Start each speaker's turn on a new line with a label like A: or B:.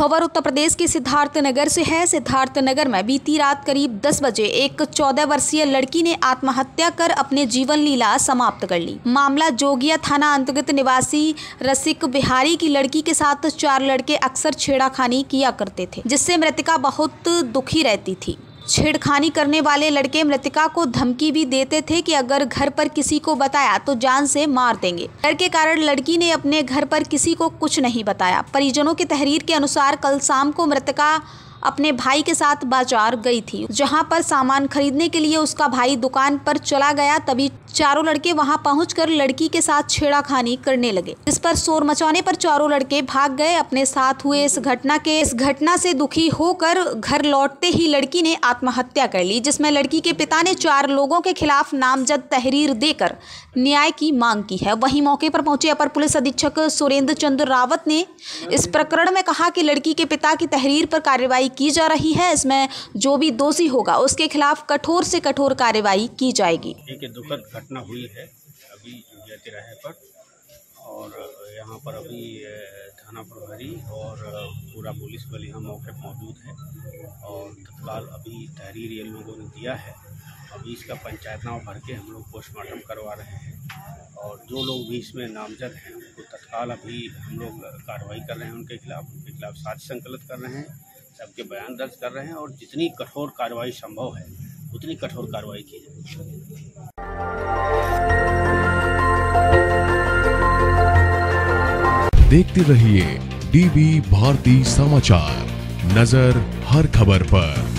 A: खबर उत्तर प्रदेश के सिद्धार्थनगर से है। सिद्धार्थनगर में बीती रात करीब 10 बजे एक 14 वर्षीय लड़की ने आत्महत्या कर अपने जीवन लीला समाप्त कर ली। मामला जोगिया थाना अंतर्गत निवासी रसिक बिहारी की लड़की के साथ 4 लड़के अक्सर छेड़खानी किया करते थे, जिससे मृतका बहुत दुखी रहती थी। छेड़खानी करने वाले लड़के मृतका को धमकी भी देते थे कि अगर घर पर किसी को बताया तो जान से मार देंगे। डर के कारण लड़की ने अपने घर पर किसी को कुछ नहीं बताया। परिजनों की तहरीर के अनुसार कल शाम को मृतका अपने भाई के साथ बाजार गई थी, जहां पर सामान खरीदने के लिए उसका भाई दुकान पर चला गया। तभी चारों लड़के वहां पहुंचकर लड़की के साथ छेड़खानी करने लगे, जिस पर शोर मचाने पर चारों लड़के भाग गए। अपने साथ हुए इस घटना से दुखी होकर घर लौटते ही लड़की ने आत्महत्या कर ली, जिसमें लड़की के पिता ने 4 लोगों के खिलाफ नामजद तहरीर देकर न्याय की मांग की है। वहीं मौके पर पहुंचे अपर पुलिस अधीक्षक सुरेंद्र चंद्र रावत ने इस प्रकरण में कहा कि लड़की के पिता की तहरीर पर कार्रवाई की जा रही है। इसमें जो भी दोषी होगा उसके खिलाफ कठोर से कठोर कार्रवाई की जाएगी।
B: एक दुखद घटना हुई है अभी जोगिया तिराहे पर, और यहाँ पर अभी थाना प्रभारी और पूरा पुलिस बल यहाँ मौके पर मौजूद है और तत्काल अभी तहरीर ये लोगों ने दिया है। अभी इसका पंचायतनामा भर के हम लोग पोस्टमार्टम करवा रहे हैं और जो लोग भी इसमें नामजद हैं उनको तत्काल अभी हम लोग कार्रवाई कर रहे हैं। उनके खिलाफ साक्ष्य संकलित कर रहे हैं, सबके बयान दर्ज कर रहे हैं और जितनी कठोर कार्रवाई संभव है उतनी कठोर कार्रवाई की जाए।
C: देखते रहिए डीबी भारती समाचार, नजर हर खबर पर।